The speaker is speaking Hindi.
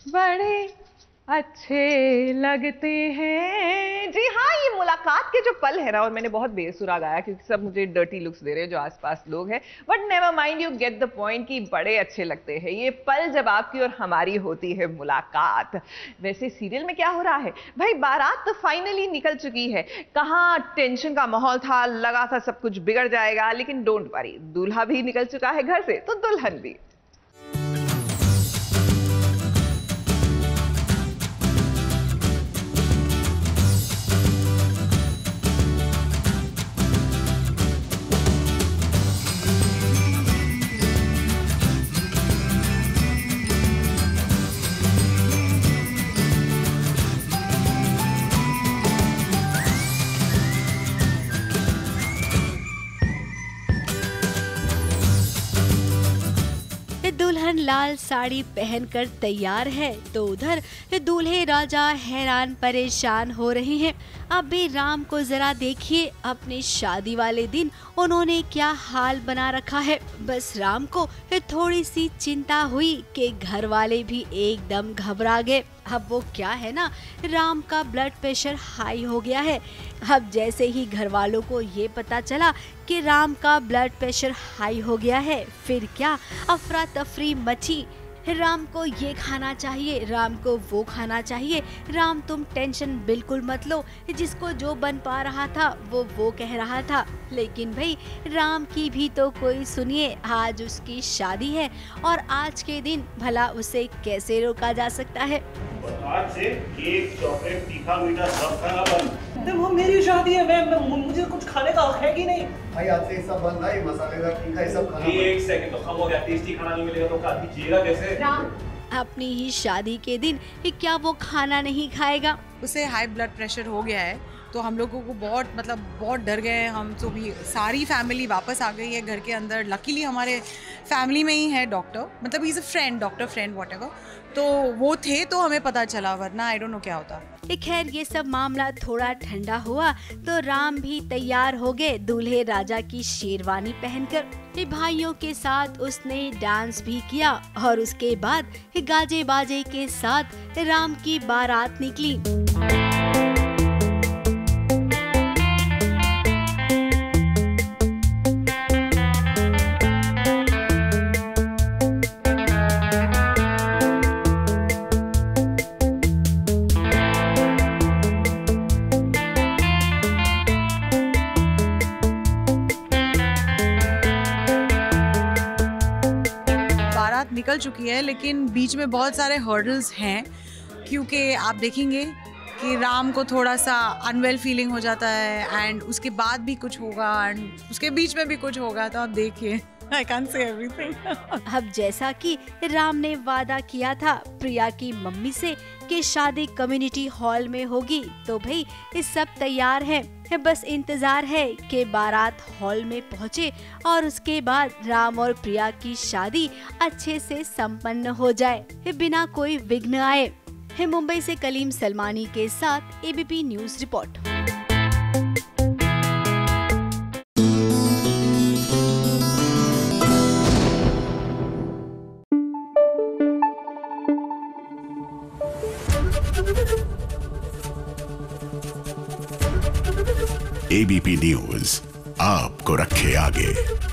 बड़े अच्छे लगते हैं। जी हाँ, ये मुलाकात के जो पल है ना, और मैंने बहुत बेसुरा गाया क्योंकि सब मुझे डर्टी लुक्स दे रहे हैं जो आसपास लोग हैं, but never mind, you get the point कि बड़े अच्छे लगते हैं ये पल जब आपकी और हमारी होती है मुलाकात। वैसे सीरियल में क्या हो रहा है भाई, बारात तो फाइनली निकल चुकी है। कहाँ टेंशन का माहौल था, लगा था सब कुछ बिगड़ जाएगा, लेकिन डोंट वरी, दूल्हा भी निकल चुका है घर से, तो दुल्हन भी। दुल्हन लाल साड़ी पहनकर तैयार है तो उधर दूल्हे राजा हैरान परेशान हो रहे हैं। अब भी राम को जरा देखिए, अपने शादी वाले दिन उन्होंने क्या हाल बना रखा है। बस राम को थोड़ी सी चिंता हुई कि घर वाले भी एकदम घबरा गए। अब वो क्या है ना, राम का ब्लड प्रेशर हाई हो गया है। अब जैसे ही घर वालों को ये पता चला कि राम का ब्लड प्रेशर हाई हो गया है, फिर क्या अफरा तफरी मची। राम को ये खाना चाहिए, राम को वो खाना चाहिए, राम तुम टेंशन बिल्कुल मत लो, जिसको जो बन पा रहा था वो कह रहा था। लेकिन भाई राम की भी तो कोई सुनिए, आज उसकी शादी है और आज के दिन भला उसे कैसे रोका जा सकता है। आज से केक, चॉकलेट, तीखा, मीठा सब खाना बंद। वो मेरी शादी है, मैं मुझे कुछ खाने का हक है कि नहीं? भाई आज से सब बंद है, मसालेदार तीखा ये सब खाना। एक सेकंड तो कम हो गया, टेस्टी खाना नहीं मिलेगा तो खा दीजिएगा कैसे? अपनी ही शादी के दिन क्या वो खाना नहीं खाएगा? उसे हाई ब्लड प्रेशर हो गया है तो हम लोगों को बहुत डर गए हैं हम। तो भी सारी फैमिली वापस आ गई है घर के अंदर। लकीली हमारे फैमिली में ही है डॉक्टर, मतलब ही is a friend, doctor friend whatever, तो वो थे तो हमें पता चला, वरना आई डोंट नो क्या होता। खैर ये सब मामला थोड़ा ठंडा हुआ तो राम भी तैयार हो गए दूल्हे राजा की शेरवानी पहनकर। भाइयों के साथ उसने डांस भी किया और उसके बाद गाजे बाजे के साथ राम की बारात निकली। निकल चुकी है लेकिन बीच में बहुत सारे हर्डल्स हैं, क्योंकि आप देखेंगे कि राम को थोड़ा सा अनवेल फीलिंग हो जाता है एंड उसके बाद भी कुछ होगा एंड उसके बीच में भी कुछ होगा, तो आप देखिए। I can't say everything. अब जैसा कि राम ने वादा किया था प्रिया की मम्मी से कि शादी कम्युनिटी हॉल में होगी, तो भाई इस सब तैयार है। बस इंतजार है कि बारात हॉल में पहुंचे और उसके बाद राम और प्रिया की शादी अच्छे से संपन्न हो जाए बिना कोई विघ्न आए। मुंबई से कलीम सलमानी के साथ ABP news report. ABP news आपको रखे आगे।